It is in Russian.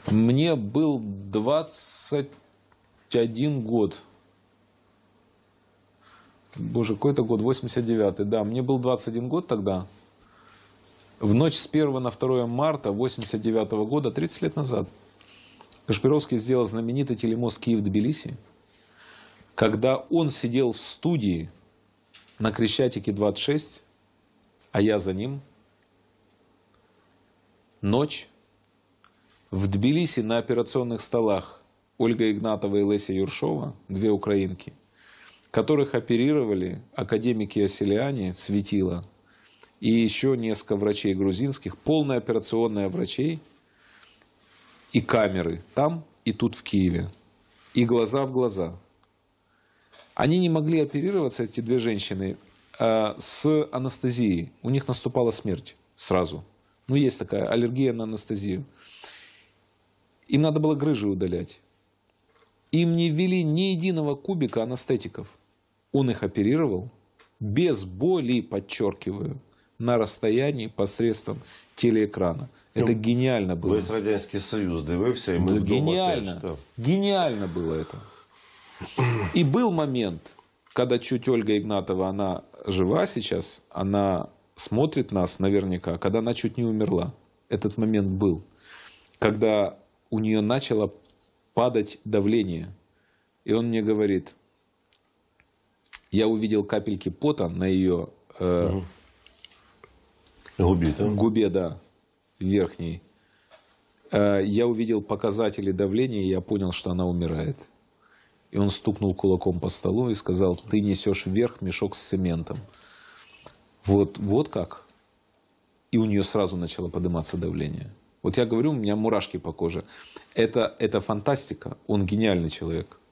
Мне был 21 год. Боже, какой-то год, 89-й, да. Мне был 21 год тогда. В ночь с 1 на 2 марта 89-го года, 30 лет назад, Кашпировский сделал знаменитый телемост Киев-Тбилиси, когда он сидел в студии на Крещатике 26, а я за ним. Ночь. В Тбилиси на операционных столах Ольга Игнатова и Леся Юршова, две украинки, которых оперировали академики Асселиани, Светила, и еще несколько врачей грузинских, полная операционная врачей и камеры там и тут в Киеве, и глаза в глаза. Они не могли оперироваться, эти две женщины, с анестезией. У них наступала смерть сразу. Ну, есть такая аллергия на анестезию. Им надо было грыжи удалять. Им не ввели ни единого кубика анестетиков. Он их оперировал без боли, подчеркиваю, на расстоянии посредством телеэкрана. Это гениально было. Весь Радянський Союз дивився, и мы гениально. Теж, да. Гениально было это. И был момент, когда чуть Ольга Игнатова, она жива сейчас, она смотрит нас наверняка, когда она чуть не умерла. Этот момент был. Когда у нее начало падать давление. И он мне говорит, я увидел капельки пота на ее губе, да, верхней. Я увидел показатели давления, и я понял, что она умирает. И он стукнул кулаком по столу и сказал, ты несешь вверх мешок с цементом. Вот как. И у нее сразу начало подниматься давление. Вот я говорю, у меня мурашки по коже. Это фантастика. Он гениальный человек.